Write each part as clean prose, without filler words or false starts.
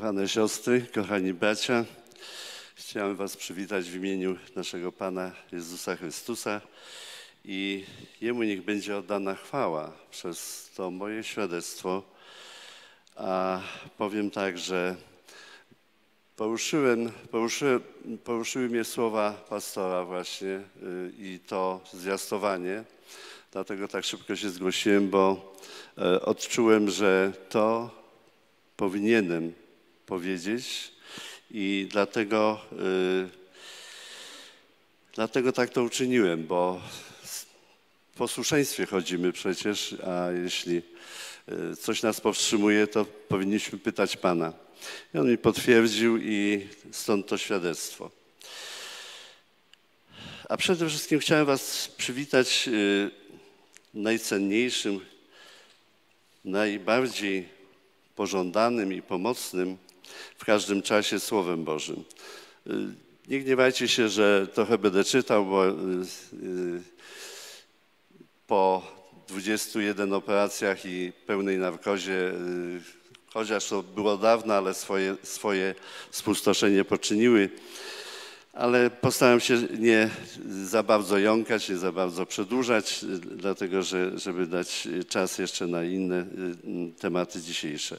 Kochane siostry, kochani bracia, chciałem was przywitać w imieniu naszego Pana Jezusa Chrystusa i Jemu niech będzie oddana chwała przez to moje świadectwo. A powiem tak, że poruszyły mnie słowa pastora właśnie i to zwiastowanie. Dlatego tak szybko się zgłosiłem, bo odczułem, że to powinienem powiedzieć i dlatego tak to uczyniłem, bo w posłuszeństwie chodzimy przecież, a jeśli coś nas powstrzymuje, to powinniśmy pytać Pana. I On mi potwierdził i stąd to świadectwo. A przede wszystkim chciałem was przywitać najcenniejszym, najbardziej pożądanym i pomocnym w każdym czasie Słowem Bożym. Nie gniewajcie się, że trochę będę czytał, bo po 21 operacjach i pełnej narkozie, chociaż to było dawno, ale swoje spustoszenie poczyniły, ale postaram się nie za bardzo jąkać, nie za bardzo przedłużać, dlatego żeby dać czas jeszcze na inne tematy dzisiejsze.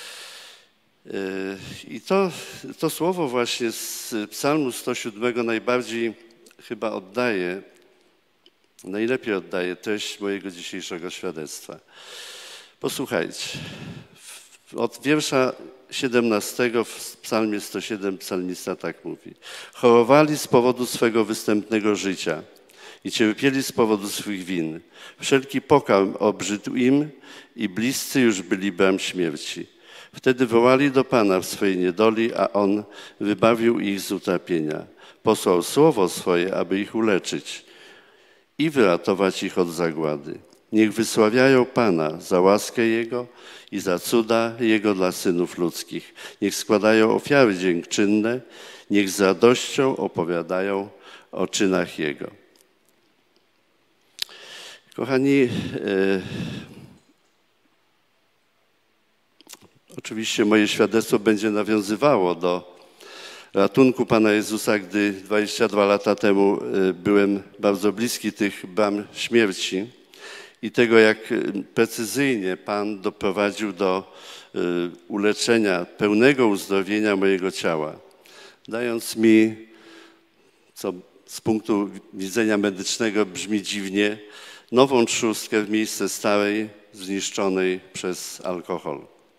I to słowo właśnie z Psalmu 107 najbardziej chyba najlepiej oddaje treść mojego dzisiejszego świadectwa. Posłuchajcie, od wiersza 17 w Psalmie 107 psalmista tak mówi. Chorowali z powodu swego występnego życia i cierpieli z powodu swych win. Wszelki pokarm obrzydł im i bliscy już byli bram śmierci. Wtedy wołali do Pana w swojej niedoli, a On wybawił ich z utrapienia. Posłał słowo swoje, aby ich uleczyć i wyratować ich od zagłady. Niech wysławiają Pana za łaskę Jego i za cuda Jego dla synów ludzkich. Niech składają ofiary dziękczynne, niech z radością opowiadają o czynach Jego. Kochani, oczywiście moje świadectwo będzie nawiązywało do ratunku Pana Jezusa, gdy 22 lata temu byłem bardzo bliski tych bram śmierci i tego, jak precyzyjnie Pan doprowadził do uleczenia, pełnego uzdrowienia mojego ciała, dając mi, co z punktu widzenia medycznego brzmi dziwnie, nową trzustkę w miejsce starej, zniszczonej przez alkohol.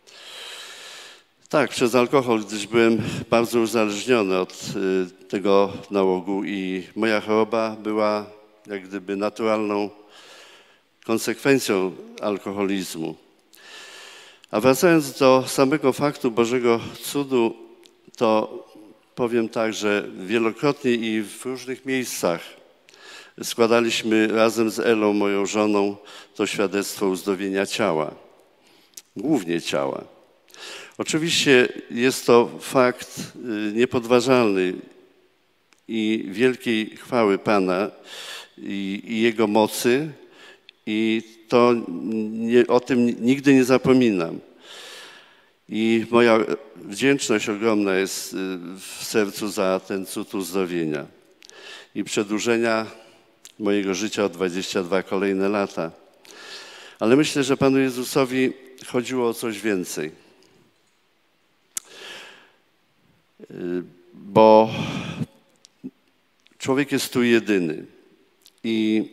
Tak, przez alkohol, gdyż byłem bardzo uzależniony od tego nałogu i moja choroba była jak gdyby naturalną konsekwencją alkoholizmu. A wracając do samego faktu Bożego cudu, to powiem tak, że wielokrotnie i w różnych miejscach składaliśmy razem z Elą, moją żoną, to świadectwo uzdrowienia ciała, głównie ciała. Oczywiście jest to fakt niepodważalny i wielkiej chwały Pana i Jego mocy i o tym nigdy nie zapominam. I moja wdzięczność ogromna jest w sercu za ten cud uzdrowienia i przedłużenia mojego życia o 22 kolejne lata. Ale myślę, że Panu Jezusowi chodziło o coś więcej. Bo człowiek jest tu jedyny i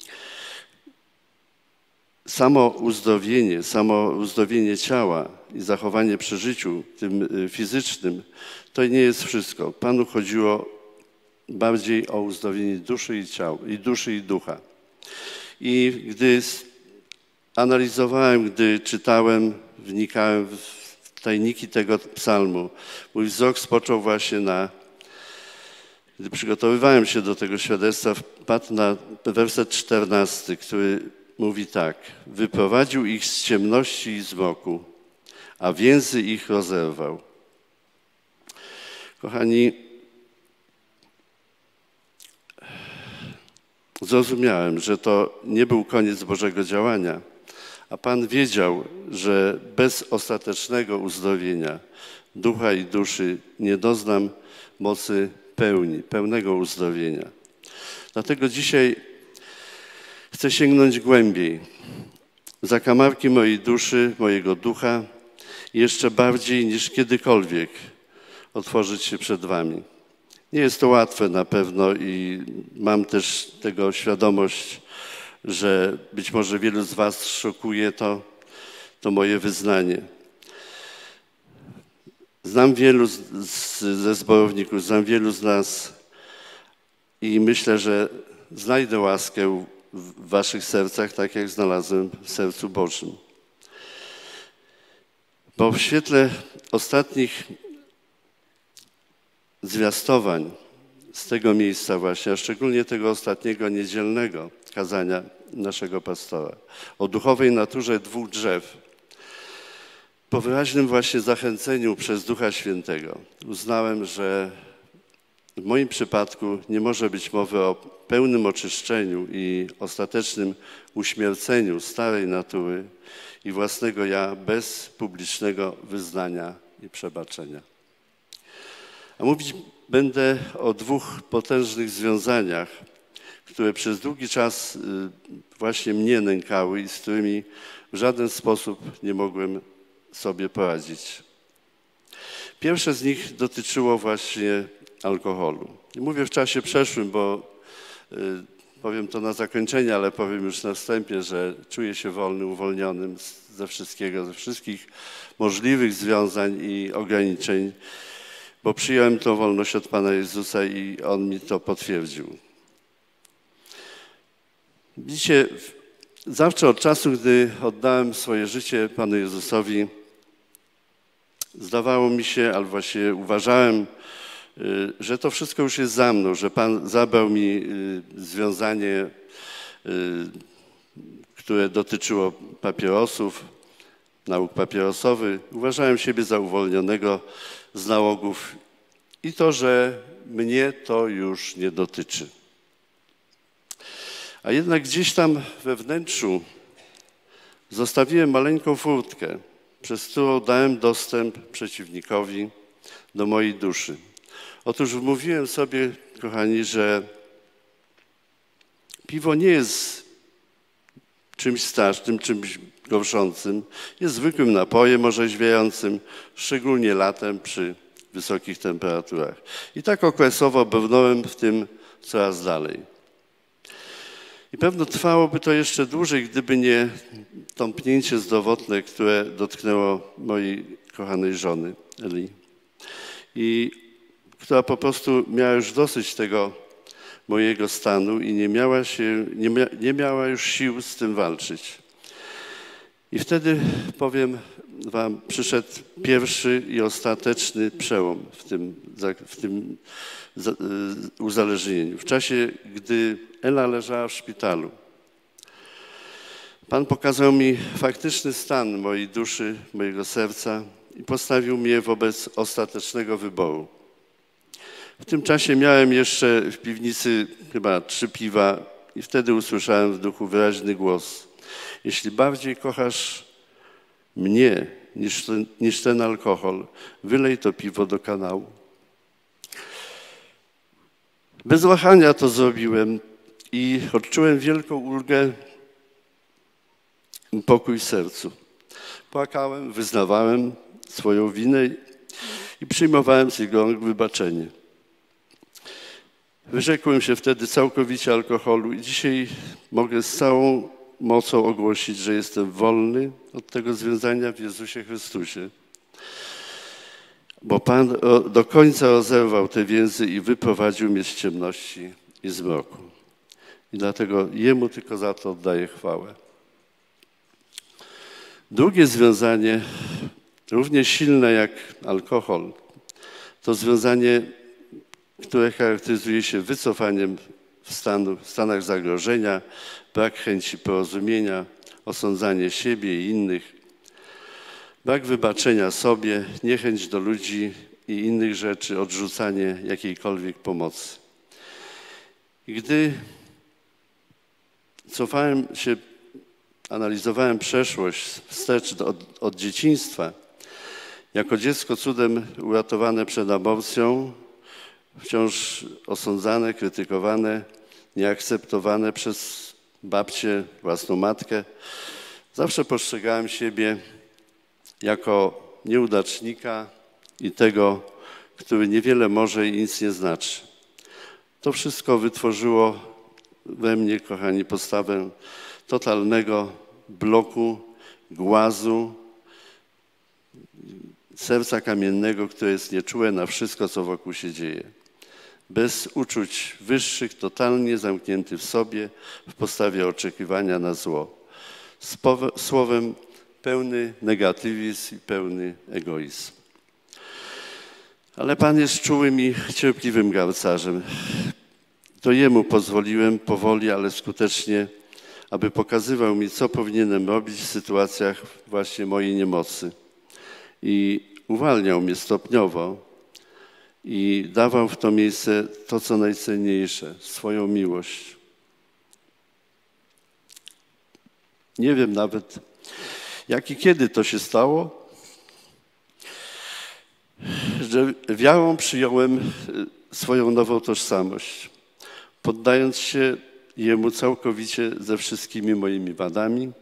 samo uzdrowienie ciała i zachowanie przy życiu tym fizycznym, to nie jest wszystko. Panu chodziło bardziej o uzdrowienie duszy i ciała, i duszy i ducha. I gdy analizowałem, gdy czytałem, wnikałem w tajniki tego psalmu, mój wzrok spoczął właśnie gdy przygotowywałem się do tego świadectwa, wpadł na werset 14, który mówi tak. Wyprowadził ich z ciemności i zmroku, a więzy ich rozerwał. Kochani, zrozumiałem, że to nie był koniec Bożego działania, a Pan wiedział, że bez ostatecznego uzdrowienia, ducha i duszy nie doznam mocy pełnego uzdrowienia. Dlatego dzisiaj chcę sięgnąć głębiej, w zakamarki mojej duszy, mojego ducha i jeszcze bardziej niż kiedykolwiek otworzyć się przed wami. Nie jest to łatwe na pewno i mam też tego świadomość, że być może wielu z was szokuje to moje wyznanie. Znam wielu ze zborowników, znam wielu z nas i myślę, że znajdę łaskę w waszych sercach, tak jak znalazłem w sercu Bożym. Bo w świetle ostatnich zwiastowań z tego miejsca właśnie, a szczególnie tego ostatniego niedzielnego kazania naszego pastora o duchowej naturze dwóch drzew, po wyraźnym właśnie zachęceniu przez Ducha Świętego uznałem, że w moim przypadku nie może być mowy o pełnym oczyszczeniu i ostatecznym uśmierceniu starej natury i własnego ja bez publicznego wyznania i przebaczenia. A mówić będę o dwóch potężnych związaniach, które przez długi czas właśnie mnie nękały i z którymi w żaden sposób nie mogłem sobie poradzić. Pierwsze z nich dotyczyło właśnie alkoholu. I mówię w czasie przeszłym, bo powiem to na zakończenie, ale powiem już na wstępie, że czuję się wolny, uwolnionym ze wszystkiego, ze wszystkich możliwych związań i ograniczeń, bo przyjąłem tą wolność od Pana Jezusa i On mi to potwierdził. Widzicie, zawsze od czasu, gdy oddałem swoje życie Panu Jezusowi, zdawało mi się, albo właśnie uważałem, że to wszystko już jest za mną, że Pan zabrał mi związanie, które dotyczyło papierosów, nauk papierosowych. Uważałem siebie za uwolnionego z nałogów i to, że mnie to już nie dotyczy. A jednak gdzieś tam we wnętrzu zostawiłem maleńką furtkę, przez którą dałem dostęp przeciwnikowi do mojej duszy. Otóż wmówiłem sobie, kochani, że piwo nie jest czymś strasznym, czymś gorszącym. Jest zwykłym napojem orzeźwiającym, szczególnie latem przy wysokich temperaturach. I tak okresowo brnąłem w tym coraz dalej. I pewno trwałoby to jeszcze dłużej, gdyby nie tąpnięcie zdrowotne, które dotknęło mojej kochanej żony, Eli. I która po prostu miała już dosyć tego mojego stanu i nie miała już sił z tym walczyć. I wtedy, powiem wam, przyszedł pierwszy i ostateczny przełom w tym uzależnieniu. W czasie, gdy Ela leżała w szpitalu, Pan pokazał mi faktyczny stan mojej duszy, mojego serca i postawił mnie wobec ostatecznego wyboru. W tym czasie miałem jeszcze w piwnicy chyba 3 piwa i wtedy usłyszałem w duchu wyraźny głos. Jeśli bardziej kochasz mnie niż ten alkohol, wylej to piwo do kanału. Bez wahania to zrobiłem i odczułem wielką ulgę i pokój w sercu. Płakałem, wyznawałem swoją winę i przyjmowałem z jego rąk wybaczenie. Wyrzekłem się wtedy całkowicie alkoholu i dzisiaj mogę z całą mocą ogłosić, że jestem wolny od tego związania w Jezusie Chrystusie. Bo Pan do końca rozerwał te więzy i wyprowadził mnie z ciemności i zmroku. I dlatego Jemu tylko za to oddaję chwałę. Drugie związanie, równie silne jak alkohol, to związanie, które charakteryzuje się wycofaniem w stanach zagrożenia, brak chęci porozumienia, osądzanie siebie i innych, brak wybaczenia sobie, niechęć do ludzi i innych rzeczy, odrzucanie jakiejkolwiek pomocy. I gdy cofałem się, analizowałem przeszłość wstecz od dzieciństwa Jako dziecko cudem uratowane przed aborcją, wciąż osądzane, krytykowane, nieakceptowane przez babcię, własną matkę, zawsze postrzegałem siebie jako nieudacznika i tego, który niewiele może i nic nie znaczy. To wszystko wytworzyło we mnie, kochani, postawę totalnego bloku, głazu, serca kamiennego, które jest nieczułe na wszystko, co wokół się dzieje. Bez uczuć wyższych, totalnie zamknięty w sobie, w postawie oczekiwania na zło. Słowem pełny negatywizm i pełny egoizm. Ale Pan jest czułym i cierpliwym garcarzem. To Jemu pozwoliłem powoli, ale skutecznie, aby pokazywał mi, co powinienem robić w sytuacjach właśnie mojej niemocy. I uwalniał mnie stopniowo i dawał w to miejsce to, co najcenniejsze, swoją miłość. Nie wiem nawet, jak i kiedy to się stało, że wiarą przyjąłem swoją nową tożsamość, poddając się Jemu całkowicie ze wszystkimi moimi wadami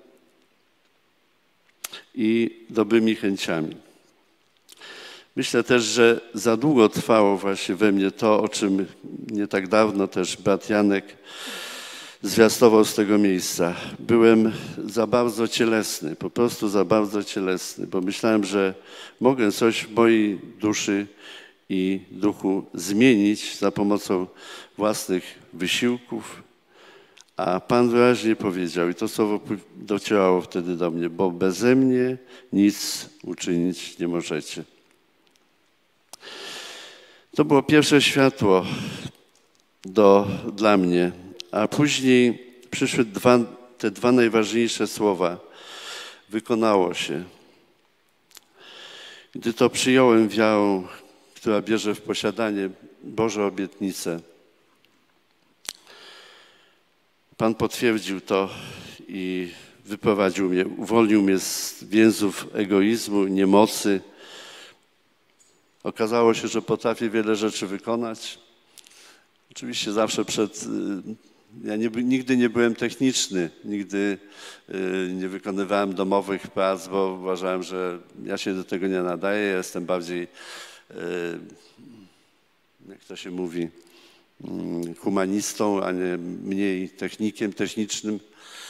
i dobrymi chęciami. Myślę też, że za długo trwało właśnie we mnie to, o czym nie tak dawno też brat Janek zwiastował z tego miejsca. Byłem za bardzo cielesny, po prostu za bardzo cielesny, bo myślałem, że mogę coś w mojej duszy i duchu zmienić za pomocą własnych wysiłków, a Pan wyraźnie powiedział, i to słowo docierało wtedy do mnie, bo beze mnie nic uczynić nie możecie. To było pierwsze światło dla mnie, a później przyszły te dwa najważniejsze słowa. Wykonało się. Gdy to przyjąłem wiarą, która bierze w posiadanie Boże obietnice, Pan potwierdził to i wyprowadził mnie, uwolnił mnie z więzów egoizmu, niemocy. Okazało się, że potrafię wiele rzeczy wykonać. Oczywiście zawsze ja nigdy nie byłem techniczny, nigdy nie wykonywałem domowych prac, bo uważałem, że ja się do tego nie nadaję. Ja jestem bardziej, jak to się mówi, humanistą, a nie mniej technikiem, technicznym.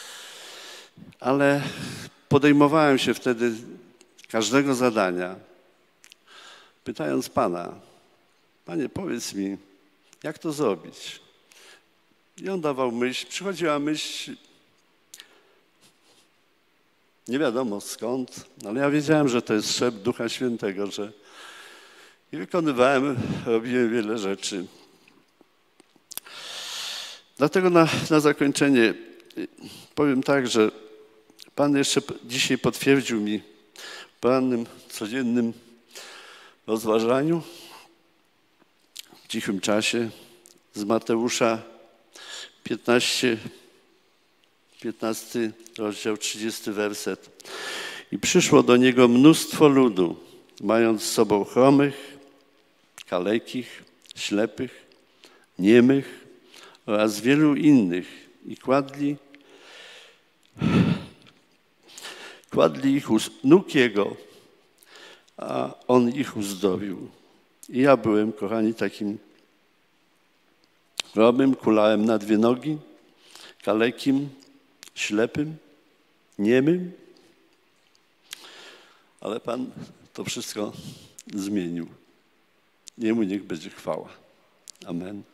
Ale podejmowałem się wtedy każdego zadania, pytając Pana, Panie, powiedz mi, jak to zrobić? I On dawał myśl, przychodziła myśl, nie wiadomo skąd, ale ja wiedziałem, że to jest szept Ducha Świętego, i wykonywałem, robiłem wiele rzeczy. Dlatego na zakończenie powiem tak, że Pan jeszcze dzisiaj potwierdził mi w porannym, codziennym rozważaniu, w cichym czasie z Mateusza 15 rozdział, 30 werset. I przyszło do Niego mnóstwo ludu, mając z sobą chromych, kalekich, ślepych, niemych oraz wielu innych i kładli ich u nóg Jego, a On ich uzdrowił. I ja byłem, kochani, takim chromym, kulałem na dwie nogi, kalekim, ślepym, niemym, ale Pan to wszystko zmienił. Jemu niech będzie chwała. Amen.